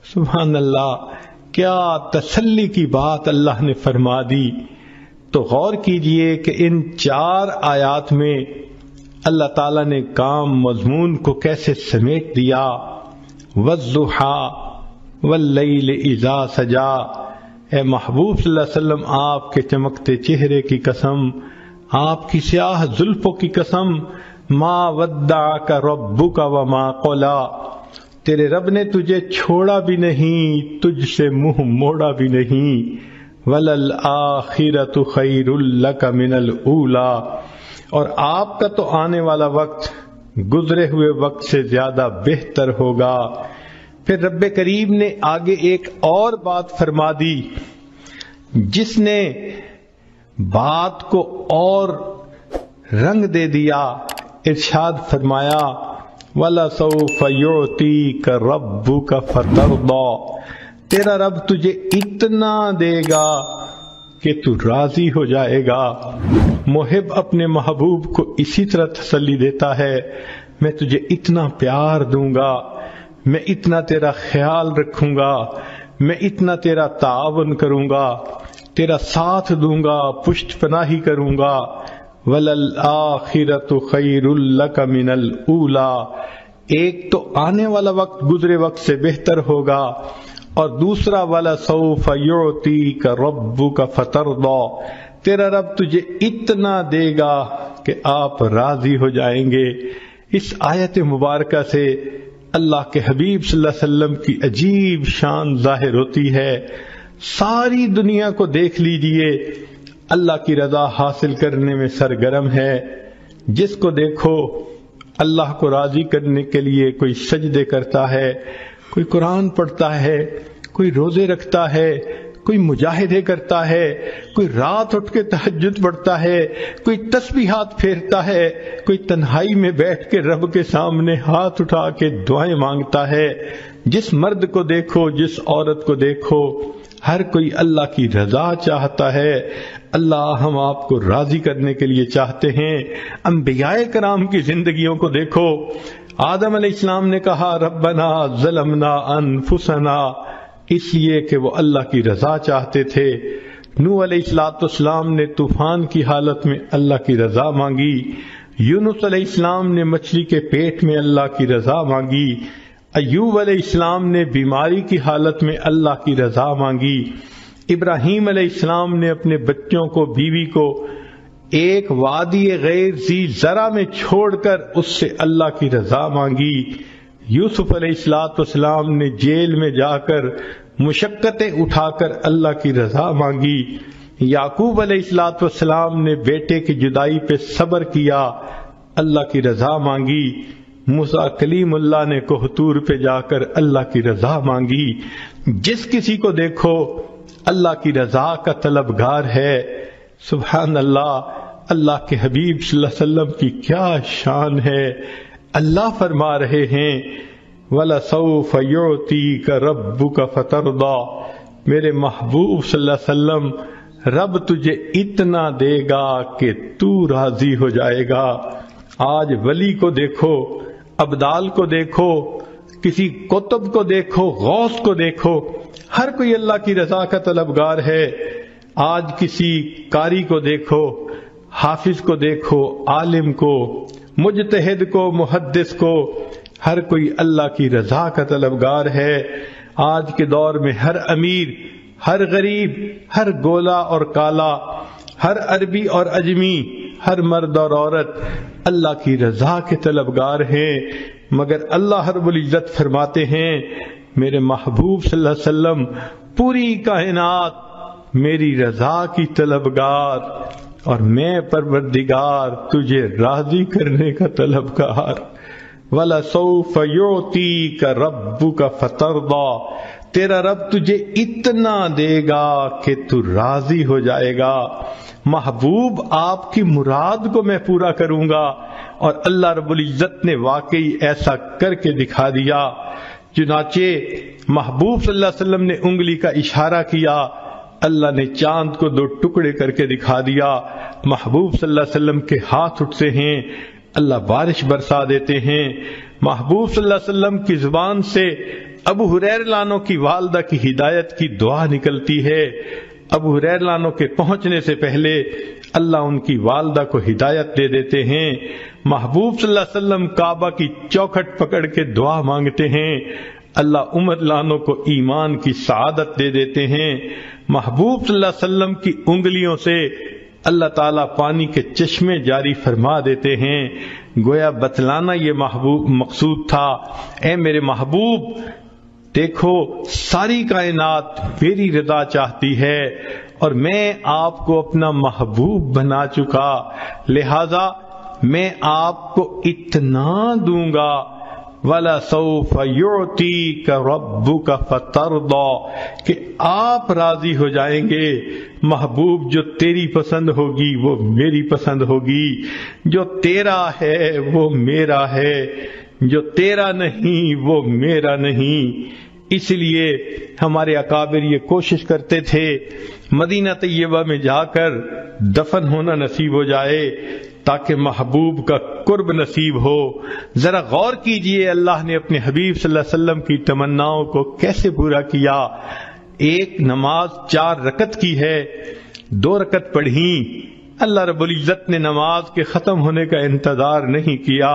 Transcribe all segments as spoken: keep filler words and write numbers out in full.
سبحان اللہ، کیا تسلی کی بات اللہ نے فرما دی۔ تو غور کیجئے کہ ان چار آیات میں اللہ تعالیٰ نے کام مضمون کو کیسے سمیٹ دیا۔ وَالضُّحَىٰ وَاللَّيْلِ إِذَا سَجَىٰ، اے محبوب صلی اللہ علیہ وسلم، آپ کے چمکتے چہرے کی قسم، آپ کی سیاہ زلفوں کی قسم، مَا وَدَّعَكَ رَبُّكَ وَمَا قَلَىٰ، تیرے رب نے تجھے چھوڑا بھی نہیں، تجھ سے منہ موڑا بھی نہیں۔ وَلَلْآخِرَةُ خَيْرٌ لَكَ مِنَ الْأُولَىٰ، اور آپ کا تو آنے والا وقت گزرے ہوئے وقت سے زیادہ بہتر ہوگا۔ پھر رب کریم نے آگے ایک اور بات فرما دی جس نے بات کو اور رنگ دے دیا۔ ارشاد فرمایا وَلَسَوْفَ يُعْطِيكَ رَبُّكَ فَتَرْضَىٰ، تیرا رب تجھے اتنا دے گا کہ تو راضی ہو جائے گا۔ محب اپنے محبوب کو اسی طرح تسلی دیتا ہے، میں تجھے اتنا پیار دوں گا، میں اتنا تیرا خیال رکھوں گا، میں اتنا تیرا تعاون کروں گا، تیرا ساتھ دوں گا، پشت پناہی کروں گا۔ وَلَلْآخِرَةُ خَيْرٌ لَكَ مِنَ الْأُولَىٰ، ایک تو آنے والا وقت گزرے وقت سے بہتر ہوگا، اور دوسرا وَلَسَوْفَ يُعْطِيكَ رَبُّكَ فَتَرْضَىٰ، تیرا رب تجھے اتنا دے گا کہ آپ راضی ہو جائیں گے۔ اس آیت مبارکہ سے اللہ کے حبیب صلی اللہ علیہ وسلم کی عجیب شان ظاہر ہوتی ہے۔ ساری دنیا کو دیکھ لیجئے، اللہ کی رضا حاصل کرنے میں سرگرم ہے۔ جس کو دیکھو اللہ کو راضی کرنے کے لیے کوئی سجدے کرتا ہے، کوئی قرآن پڑھتا ہے، کوئی روزے رکھتا ہے، کوئی مجاہدے کرتا ہے، کوئی رات اٹھ کے تہجد پڑھتا ہے، کوئی تسبیحات پھیرتا ہے، کوئی تنہائی میں بیٹھ کے رب کے سامنے ہاتھ اٹھا کے دعائیں مانگتا ہے۔ جس مرد کو دیکھو، جس عورت کو دیکھو، ہر کوئی اللہ کی رضا چاہتا ہے۔ اللہ ہم آپ کو راضی کرنے کے لیے چاہتے ہیں۔ انبیاء کرام کی زندگیوں کو دیکھو، آدم علیہ السلام نے کہا ربنا ظلمنا انفسنا، اس لیے کہ وہ اللہ کی رضا چاہتے تھے۔ نوح علیہ السلام نے طوفان کی حالت میں اللہ کی رضا مانگی، یونس علیہ السلام نے مچھلی کے پیٹ میں اللہ کی رضا مانگی، ایوب علیہ السلام نے بیماری کی حالت میں اللہ کی رضا مانگی، ابراہیم علیہ السلام نے اپنے بچوں کو، بیوی کو ایک وادی غیر ذی زرع میں چھوڑ کر اس سے اللہ کی رضا مانگی، یوسف علیہ السلام نے جیل میں جا کر مشقتیں اٹھا کر اللہ کی رضا مانگی، یعقوب علیہ السلام نے بیٹے کی جدائی پہ صبر کیا، اللہ کی رضا مانگی، موسیٰ کلیم اللہ نے کوہتور پہ جا کر اللہ کی رضا مانگی۔ جس کسی کو دیکھو اللہ کی رضا کا طلبگار ہے۔ سبحان اللہ، اللہ کے حبیب صلی اللہ علیہ وسلم کی کیا شان ہے۔ اللہ فرما رہے ہیں وَلَسَوْفَ يُعْطِيكَ رَبُّكَ فَتَرْضَىٰ، میرے محبوب صلی اللہ علیہ وسلم، رب تجھے اتنا دے گا کہ تو راضی ہو جائے گا۔ آج ولی کو دیکھو، ابدال کو دیکھو، کسی قطب کو دیکھو، غوث کو دیکھو، ہر کوئی اللہ کی رضا کا طلبگار ہے۔ آج کسی قاری کو دیکھو، حافظ کو دیکھو، عالم کو، مجتہد کو، محدث کو، ہر کوئی اللہ کی رضا کا طلبگار ہے۔ آج کے دور میں ہر امیر، ہر غریب، ہر گولا اور کالا، ہر عربی اور عجمی، ہر مرد اور عورت اللہ کی رضا کے طلبگار ہیں، مگر اللہ رب العزت فرماتے ہیں میرے محبوب صلی اللہ علیہ وسلم، پوری کائنات میری رضا کی طلبگار، اور میں پروردگار تجھے راضی کرنے کا طلبگار۔ وَلَسَوْفَ يُعْطِيكَ رَبُّكَ فَتَرْضَىٰ، تیرا رب تجھے اتنا دے گا کہ تو راضی ہو جائے گا۔ محبوب آپ کی مراد کو میں پورا کروں گا، اور اللہ رب العزت نے واقعی ایسا کر کے دکھا دیا۔ چنانچہ محبوب صلی اللہ علیہ وسلم نے انگلی کا اشارہ کیا، اللہ نے چاند کو دو ٹکڑے کر کے دکھا دیا۔ محبوب صلی اللہ علیہ وسلم کے ہاتھ اٹھتے ہیں، اللہ بارش برسا دیتے ہیں۔ محبوب صلی اللہ علیہ وسلم کی زبان سے ابو ہریرہ لانو کی والدہ کی ہدایت کی دعا نکلتی ہے۔ ابو ہریرہ لانو کے پہنچنے سے پہلے اللہ ان کی والدہ کو ہدایت دے دیتے ہیں۔ محبوب صلی اللہ علیہ وسلم کعبہ کی چوکھٹ پکڑ کے دعا مانگتے ہیں، اللہ عمر لانو کو ایمان کی سعادت دے دیتے ہیں۔ محبوب صلی اللہ علیہ وسلم کی انگلیوں سے اللہ تعالیٰ پانی کے چشمے جاری فرما دیتے ہیں۔ گویا بتلانا یہ محبوب مقصود تھا، اے میرے محبوب دیکھو ساری کائنات میری رضا چاہتی ہے اور میں آپ کو اپنا محبوب بنا چکا، لہذا میں آپ کو اتنا دوں گا، وَلَسَوْفَ يُعْتِيكَ رَبُّكَ فَتَرْضَىٰ، کہ آپ راضی ہو جائیں گے۔ محبوب جو تیری پسند ہوگی وہ میری پسند ہوگی، جو تیرا ہے وہ میرا ہے، جو تیرا نہیں وہ میرا نہیں۔ اس لیے ہمارے اکابر یہ کوشش کرتے تھے مدینہ طیبہ میں جا کر دفن ہونا نصیب ہو جائے تاکہ محبوب کا قرب نصیب ہو۔ ذرا غور کیجئے اللہ نے اپنے حبیب صلی اللہ علیہ وسلم کی تمناؤں کو کیسے پورا کیا۔ ایک نماز چار رکعت کی ہے، دو رکعت پڑھی، اللہ رب العزت نے نماز کے ختم ہونے کا انتظار نہیں کیا،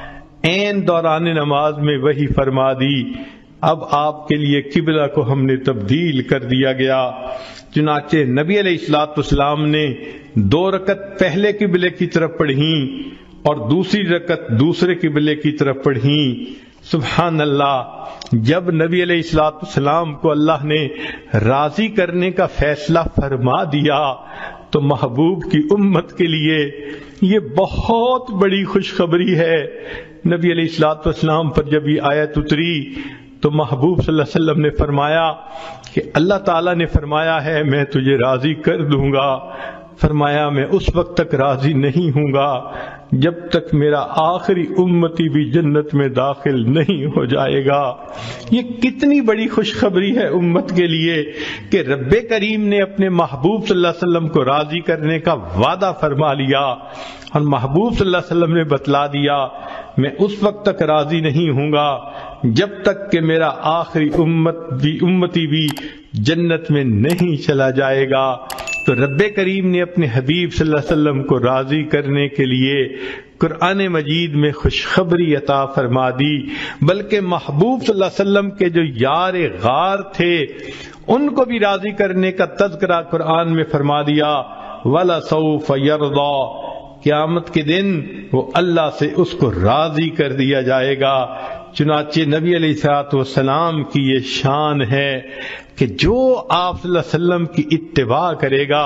عین دوران نماز میں وحی فرما دی، اب آپ کے لیے قبلہ کو ہم نے تبدیل کر دیا گیا۔ چنانچہ نبی علیہ الصلوۃ والسلام نے دو رکعت پہلے قبلے کی طرف پڑھیں اور دوسری رکعت دوسرے قبلے کی طرف پڑھیں۔ سبحان اللہ، جب نبی علیہ الصلوۃ والسلام کو اللہ نے راضی کرنے کا فیصلہ فرما دیا تو محبوب کی امت کے لیے یہ بہت بڑی خوشخبری ہے۔ نبی علیہ الصلوۃ والسلام پر جب یہ آیت اتری تو محبوب صلی اللہ علیہ وسلم نے فرمایا کہ اللہ تعالیٰ نے فرمایا ہے میں تجھے راضی کر دوں گا۔ فرمایا میں اس وقت تک راضی نہیں ہوں گا جب تک میرا آخری امتی بھی جنت میں داخل نہیں ہو جائے گا۔ یہ کتنی بڑی خوشخبری ہے امت کے لیے کہ رب کریم نے اپنے محبوب صلی اللہ علیہ وسلم کو راضی کرنے کا وعدہ فرما لیا اور محبوب صلی اللہ علیہ وسلم نے بتلا دیا میں اس وقت تک راضی نہیں ہوں گا جب تک کہ میرا آخری امت بھی امتی بھی جنت میں نہیں چلا جائے گا۔ تو رب کریم نے اپنے حبیب صلی اللہ علیہ وسلم کو راضی کرنے کے لیے قرآن مجید میں خوشخبری عطا فرما دی، بلکہ محبوب صلی اللہ علیہ وسلم کے جو یار غار تھے ان کو بھی راضی کرنے کا تذکرہ قرآن میں فرما دیا، وَلَسَوْفَ يَرْضَىٰ، قیامت کے دن وہ اللہ سے اس کو راضی کر دیا جائے گا۔ چنانچہ نبی علیہ الصلوۃ والسلام کی یہ شان ہے کہ جو آپ صلی اللہ علیہ وسلم کی اتباع کرے گا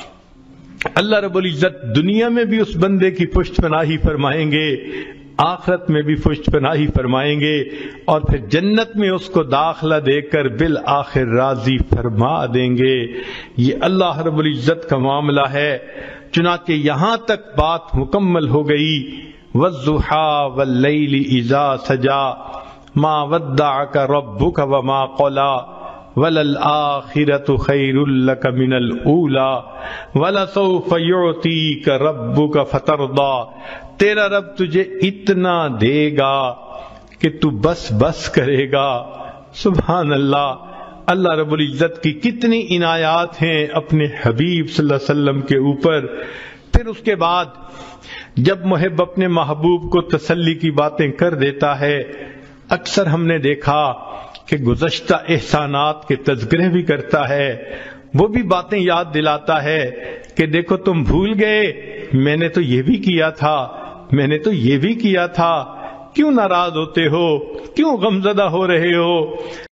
اللہ رب العزت دنیا میں بھی اس بندے کی پشت پناہی فرمائیں گے، آخرت میں بھی پشت پناہی فرمائیں گے اور پھر جنت میں اس کو داخلہ دے کر بالآخر راضی فرما دیں گے۔ یہ اللہ رب العزت کا معاملہ ہے۔ چنانچہ یہاں تک بات مکمل ہو گئی، وَالضُّحَىٰ وَاللَّيْلِ إِذَا سَجَىٰ مَا وَدَّعَكَ رَبُّكَ وَمَا قَلَىٰ وَلَلْآخِرَةُ خَيْرٌ لَكَ مِنَ الْأُولَىٰ وَلَسَوْفَ يُعْطِيكَ رَبُّكَ فَتَرْضَىٰ، تیرا رب تجھے اتنا دے گا کہ تو بس بس کرے گا۔ سبحان اللہ، اللہ رب العزت کی کتنی عنایات ہیں اپنے حبیب صلی اللہ علیہ وسلم کے اوپر۔ پھر اس کے بعد جب محب اپنے محبوب کو تسلی کی باتیں کر دیتا ہے، اکثر ہم نے دیکھا کہ گزشتہ احسانات کے تذکرے بھی کرتا ہے، وہ بھی باتیں یاد دلاتا ہے کہ دیکھو تم بھول گئے میں نے تو یہ بھی کیا تھا، میں نے تو یہ بھی کیا تھا، کیوں ناراض ہوتے ہو، کیوں غمزدہ ہو رہے ہو؟